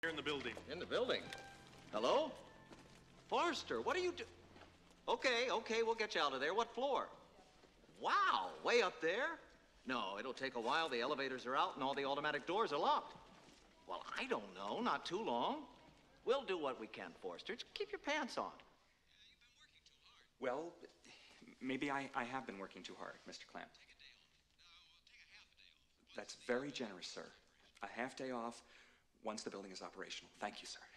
Here in the building. In the building? Hello? Forrester, what are you do? Okay, we'll get you out of there. What floor? Wow, way up there? No, it'll take a while. The elevators are out and all the automatic doors are locked. Well, I don't know. Not too long. We'll do what we can, Forrester. Just keep your pants on. Well, maybe I have been working too hard, Mr. Clamp. That's very generous, sir. A half day off once the building is operational. Thank you, sir.